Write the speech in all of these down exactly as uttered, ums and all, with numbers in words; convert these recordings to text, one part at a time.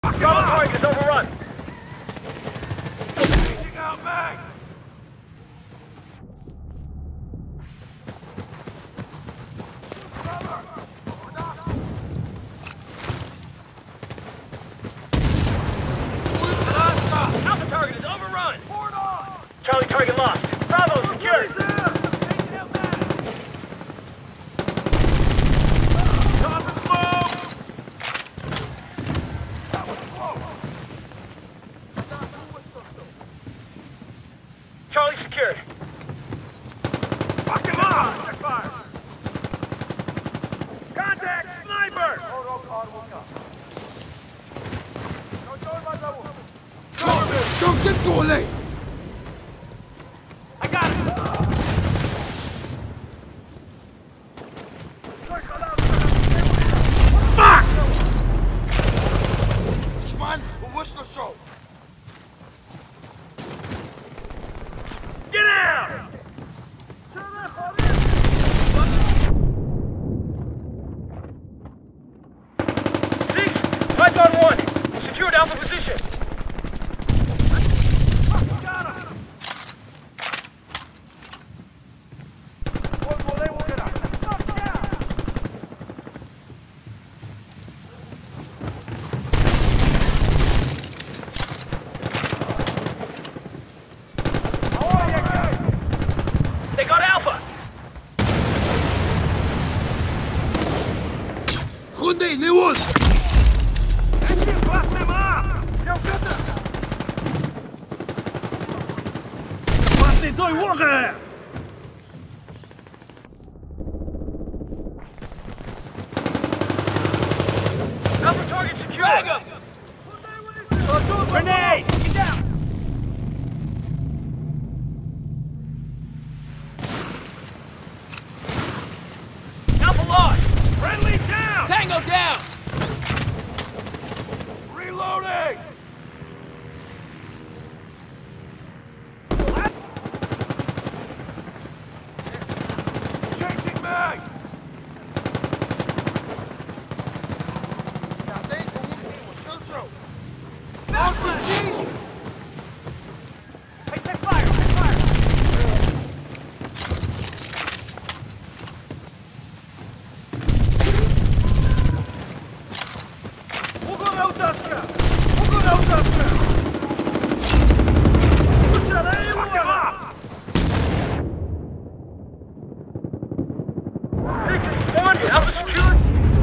Bravo target is overrun. Changing out mag! Alpha target is overrun. Charlie target lost. Bravo secured. Charlie secured. Fuck him up! Fire! Contact! Sniper! شوف جدوا علي I got it! Fuck! شمال ووصلوا الشوط Get out! Six! Python one! Secured Alpha position! They got Alpha! خذني ليون Passez deux warriors! Alpha target secured! Grenade! Get down! Alpha lost! Friendly down! Tango down! Reloading! Changing mag! Hey, take fire! Take fire! Ugoda udaska! Ugoda udaska! Ucciarei uomo! Six is responded! Alpha secured!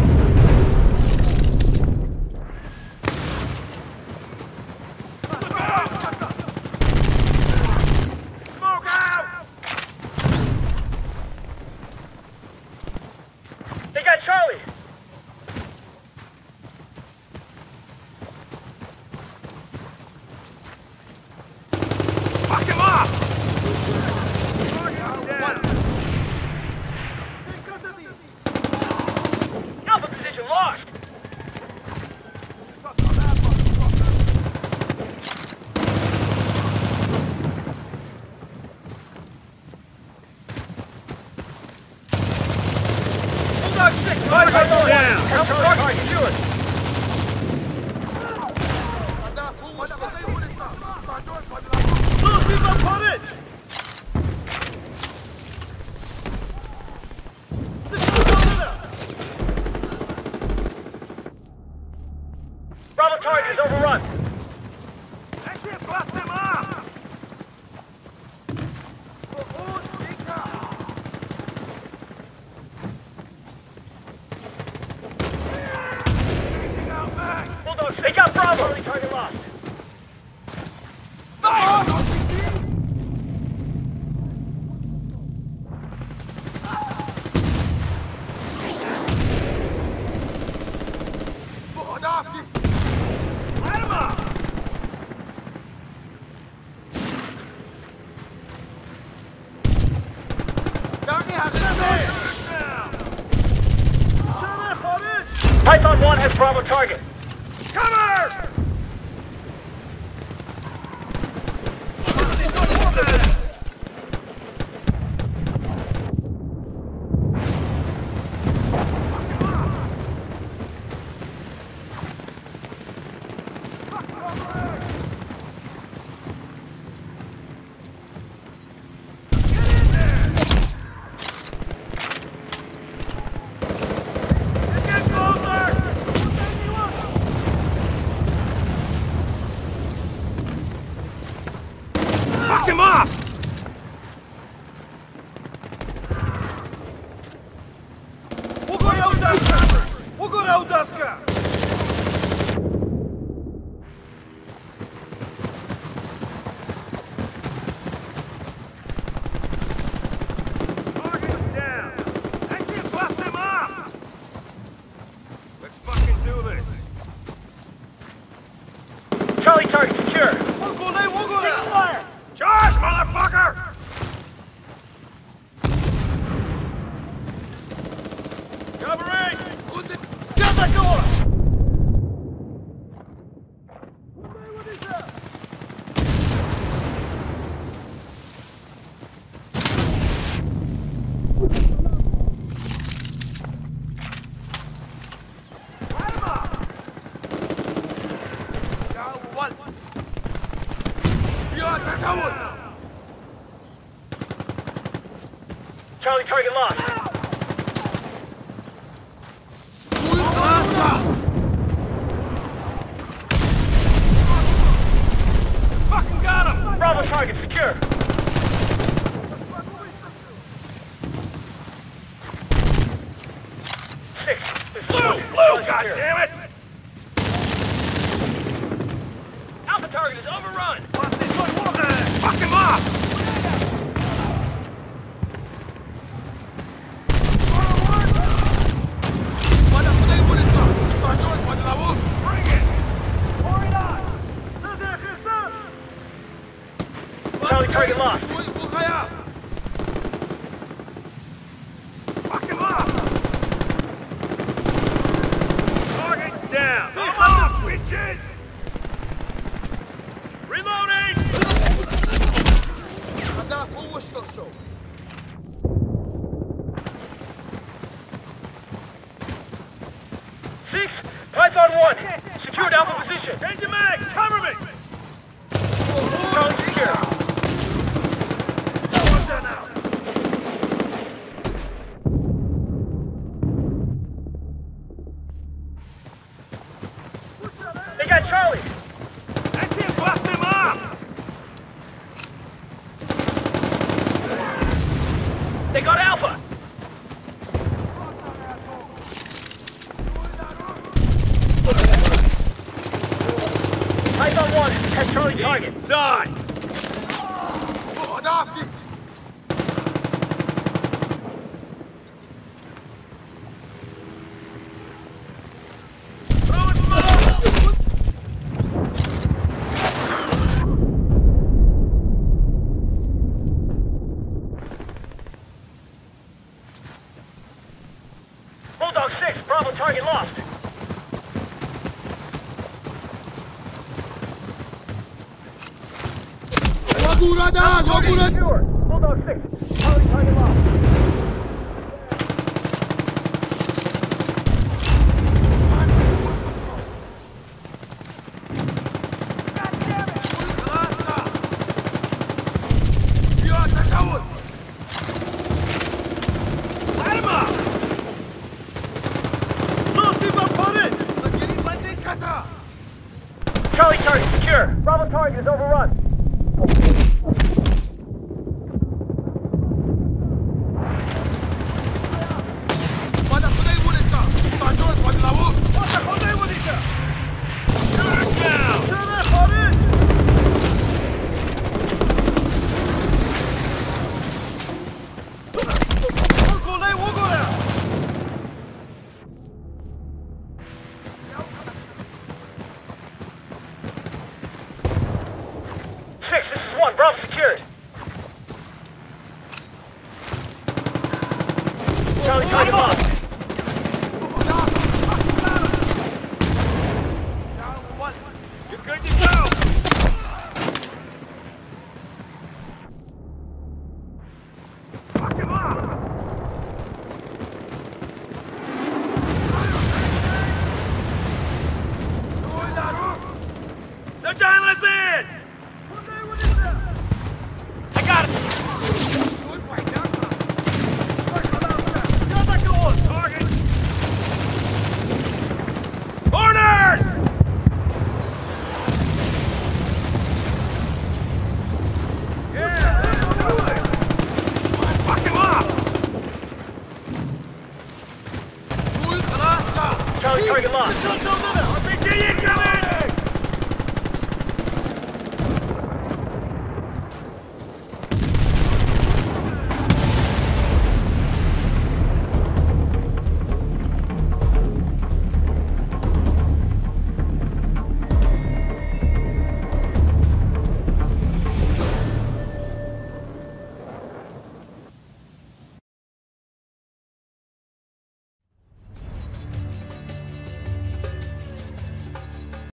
Smoke out! They got Charlie! Fuck him up! Alpha position lost! Bulldog six! Python down! Alpha target secured! Losing the porridge! Bravo target is overrun! I can't blast them up! Changing out mag! Bulldog six! They got Bravo! Charlie target lost! Light him up! Python one has Bravo target! Cover! Fuck him up! Ugorał daska! Ugorał daska! Target's down! That shit bust him up! Let's fucking do this! Charlie target secure. Ugorał, ugorał! Charge, motherfucker! Covering! Get back over! Charlie target lost. Fucking got him! Bravo target secure. Six. This is Blue! Charlie Blue! secure. God damn it! Alpha target is overrun. Fuck him up! Bring it! Pour it on! Charlie target lost. Fuck him up! Target down! Come on, bitches! Reloading! Six. Python one. Secured Alpha position. Change the mag! Cover me! Charlie secure. What's that now? They got Charlie. That shit bust him up! They got Alpha. Python one has Charlie target. Die! Throwing smoke! Bulldog six. Bravo target lost. Waguradas! Waguradas! Secure. Bulldog six. Charlie target lost. Light him up! Charlie target secure. Bravo target is overrun. Six. This is one. Bravo secured.